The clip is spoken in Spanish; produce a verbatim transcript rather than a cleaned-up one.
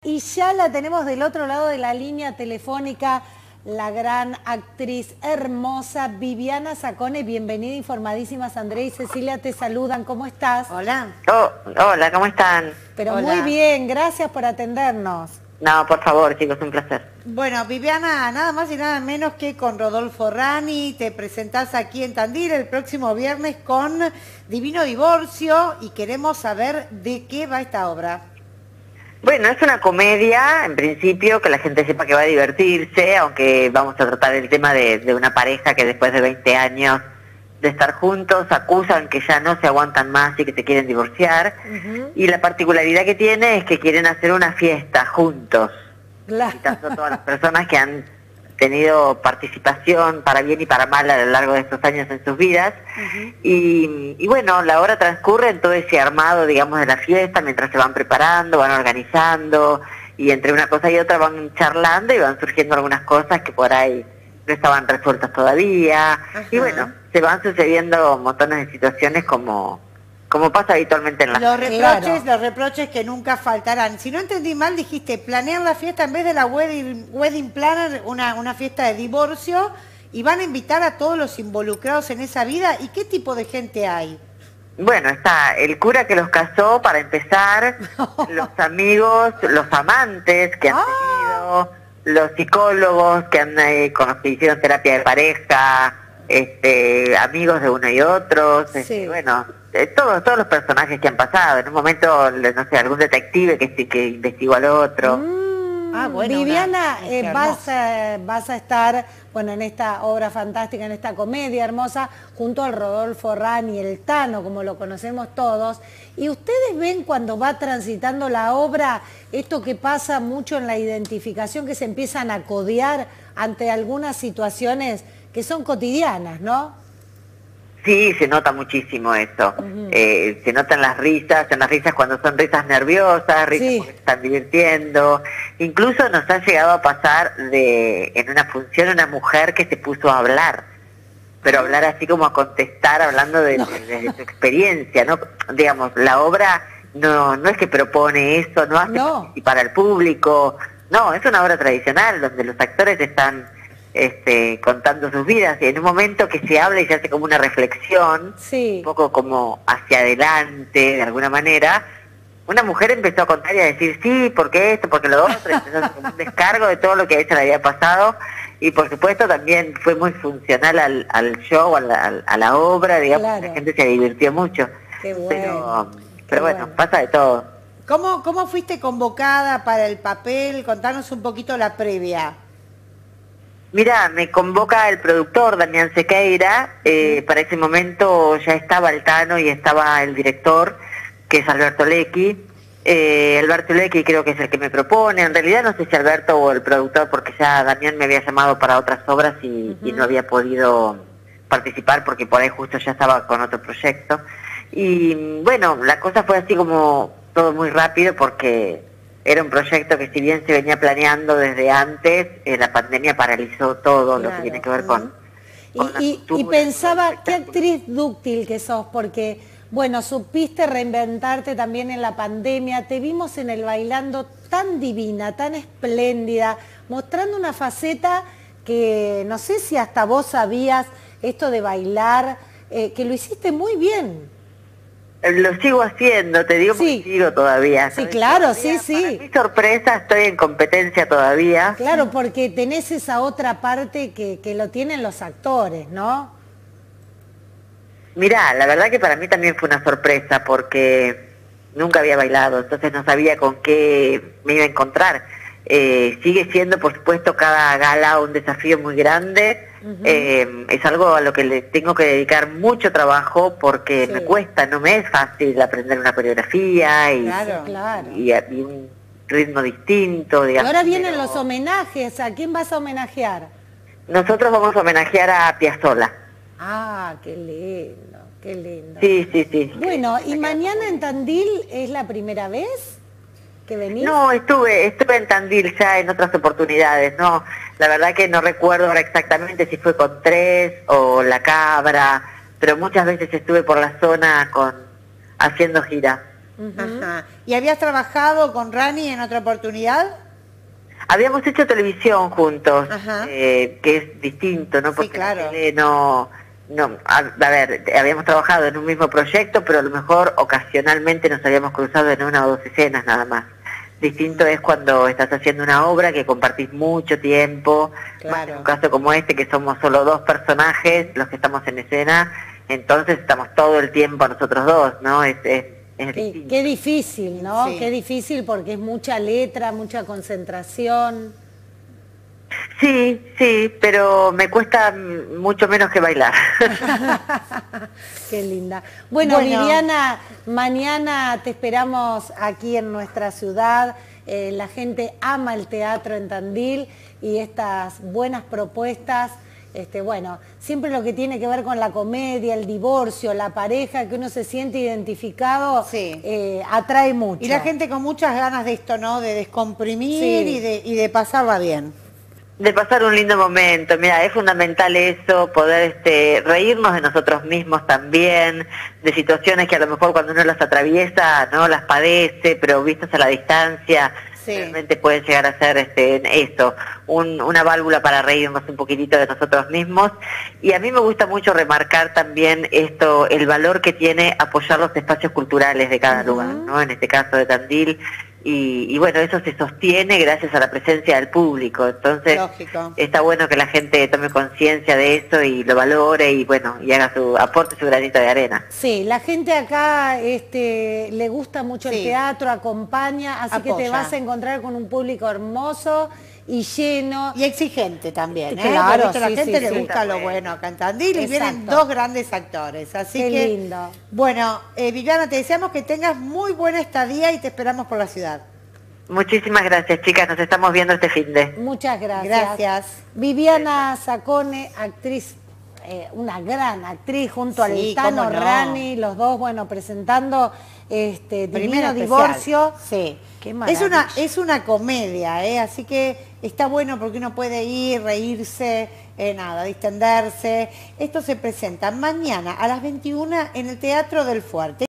Y ya la tenemos del otro lado de la línea telefónica, la gran actriz hermosa Viviana Sacone. Bienvenida, informadísimas. Andrea y Cecilia te saludan. ¿Cómo estás? Hola. Oh, hola, ¿cómo están? Pero Hola. muy bien, gracias por atendernos. No, por favor, chicos, un placer. Bueno, Viviana, nada más y nada menos que con Rodolfo Rani, te presentás aquí en Tandil el próximo viernes con Divino Divorcio y queremos saber de qué va esta obra. Bueno, es una comedia, en principio, que la gente sepa que va a divertirse, aunque vamos a tratar el tema de, de una pareja que después de veinte años de estar juntos acusan que ya no se aguantan más y que se quieren divorciar. Uh-huh. Y la particularidad que tiene es que quieren hacer una fiesta juntos. Claro. Quitando todas las personas que han tenido participación para bien y para mal a lo largo de estos años en sus vidas. Uh-huh. y, y bueno, la hora transcurre en todo ese armado, digamos, de la fiesta, mientras se van preparando, van organizando, y entre una cosa y otra van charlando y van surgiendo algunas cosas que por ahí no estaban resueltas todavía. Uh-huh. Y bueno, se van sucediendo montones de situaciones como... como pasa habitualmente en la Los fiesta. reproches, los reproches que nunca faltarán. Si no entendí mal, dijiste, planean la fiesta en vez de la wedding, wedding planner, una, una fiesta de divorcio, y van a invitar a todos los involucrados en esa vida. ¿Y qué tipo de gente hay? Bueno, está el cura que los casó, para empezar, los amigos, los amantes que han ah. tenido, los psicólogos que han eh, con los que hicieron terapia de pareja, este, amigos de uno y otros, sí. este, bueno... Eh, todos todos los personajes que han pasado. En un momento, no sé, algún detective que, que investigó al otro. Mm, ah, bueno, Viviana, una, eh, vas, a, vas a estar, bueno, en esta obra fantástica, en esta comedia hermosa, junto al Rodolfo Rani, el Tano, como lo conocemos todos. Y ustedes ven cuando va transitando la obra, esto que pasa mucho en la identificación, que se empiezan a codear ante algunas situaciones que son cotidianas, ¿no? Sí, se nota muchísimo eso. Uh-huh. eh, se notan las risas, en las risas cuando son risas nerviosas, risas sí. porque se están divirtiendo. Incluso nos ha llegado a pasar de en una función una mujer que se puso a hablar, pero hablar así como a contestar, hablando de, no. de, de su experiencia, ¿no? Digamos, la obra no no es que propone eso, no hace no. participar al público, no, es una obra tradicional donde los actores están... Este, contando sus vidas, y en un momento que se habla y se hace como una reflexión, sí. un poco como hacia adelante, de alguna manera, una mujer empezó a contar y a decir, sí, porque esto, porque lo otro, empezó a hacer como un descargo de todo lo que a ella le había pasado, y por supuesto también fue muy funcional al, al show, a la, a la obra, digamos, claro. La gente se divirtió mucho. Qué bueno. Pero, Qué pero bueno, bueno, pasa de todo. ¿Cómo, ¿Cómo fuiste convocada para el papel? Contanos un poquito la previa. Mira, me convoca el productor Damián Sequeira, eh, para ese momento ya estaba el Tano y estaba el director, que es Alberto Lecchi. Eh, Alberto Lecchi creo que es el que me propone, en realidad no sé si Alberto o el productor, porque ya Damián me había llamado para otras obras y, uh-huh. y no había podido participar porque por ahí justo ya estaba con otro proyecto. Y bueno, la cosa fue así como todo muy rápido porque... Era un proyecto que si bien se venía planeando desde antes, eh, la pandemia paralizó todo claro, lo que tiene que ver uh-huh. con, con y, y, y pensaba, qué actriz dúctil que sos, porque, bueno, supiste reinventarte también en la pandemia, te vimos en el Bailando tan divina, tan espléndida, mostrando una faceta que no sé si hasta vos sabías esto de bailar, eh, que lo hiciste muy bien. Lo sigo haciendo, te digo, sí. que sigo todavía. Sí, claro, todavía, sí, sí. Para mi sorpresa, estoy en competencia todavía. Claro, porque tenés esa otra parte que, que lo tienen los actores, ¿no? Mirá, la verdad que para mí también fue una sorpresa, porque nunca había bailado, entonces no sabía con qué me iba a encontrar. Eh, sigue siendo, por supuesto, cada gala un desafío muy grande. Uh-huh. eh, es algo a lo que le tengo que dedicar mucho trabajo porque sí. me cuesta, no me es fácil aprender una coreografía y, claro, claro. y, y un ritmo distinto, digamos. Y ahora vienen pero... los homenajes, ¿a quién vas a homenajear? Nosotros vamos a homenajear a Piazzolla. Ah, qué lindo, qué lindo. Sí, sí, sí. Bueno, ¿y mañana en Tandil es la primera vez que venís? No, estuve estuve en Tandil ya en otras oportunidades, no, la verdad que no recuerdo ahora exactamente si fue con Tres o La Cabra, pero muchas veces estuve por la zona con haciendo gira. Uh-huh. Ajá. ¿Y habías trabajado con Rani en otra oportunidad? Habíamos hecho televisión juntos, eh, que es distinto, ¿no? Porque sí, claro. la tele no... No, a, a ver, habíamos trabajado en un mismo proyecto, pero a lo mejor ocasionalmente nos habíamos cruzado en una o dos escenas nada más. Distinto es cuando estás haciendo una obra que compartís mucho tiempo, claro. Más en un caso como este que somos solo dos personajes los que estamos en escena, entonces estamos todo el tiempo nosotros dos, ¿no? Es, es, es qué, qué difícil, ¿no? Sí. Qué difícil porque es mucha letra, mucha concentración. Sí, sí, pero me cuesta mucho menos que bailar. Qué linda. Bueno, bueno, Viviana, mañana te esperamos aquí en nuestra ciudad. Eh, la gente ama el teatro en Tandil y estas buenas propuestas. Este, bueno, siempre lo que tiene que ver con la comedia, el divorcio, la pareja, que uno se siente identificado, sí. eh, atrae mucho. Y la gente con muchas ganas de esto, ¿no? De descomprimir sí. y, de, y de pasarla bien. De pasar un lindo momento. Mira, es fundamental eso, poder este, reírnos de nosotros mismos también, de situaciones que a lo mejor cuando uno las atraviesa no las padece, pero vistas a la distancia, sí. realmente pueden llegar a ser este, eso, un, una válvula para reírnos un poquitito de nosotros mismos. Y a mí me gusta mucho remarcar también esto, el valor que tiene apoyar los espacios culturales de cada uh-huh. lugar, ¿no? En este caso de Tandil. Y, y bueno, eso se sostiene gracias a la presencia del público, entonces Lógico. Está bueno que la gente tome conciencia de eso y lo valore y bueno, y haga su aporte, su granito de arena. Sí, la gente acá este, le gusta mucho sí. el teatro, acompaña, así Apoya. que te vas a encontrar con un público hermoso y lleno. Y exigente también, ¿eh? Claro, a la sí, gente sí, le sí, gusta lo bueno acá en Tandil y vienen dos grandes actores, así Qué que... lindo. Bueno, eh, Viviana, te deseamos que tengas muy buena estadía y te esperamos por la ciudad. Muchísimas gracias, chicas, nos estamos viendo este fin de. Muchas gracias. Gracias. Viviana Sacone, actriz, eh, una gran actriz junto sí, al Tano no. Rani, los dos, bueno, presentando este Divino Divorcio. Sí. Qué es una es una comedia, ¿eh? Así que está bueno porque uno puede ir, reírse, eh, nada, distenderse. Esto se presenta mañana a las veintiuna en el Teatro del Fuerte.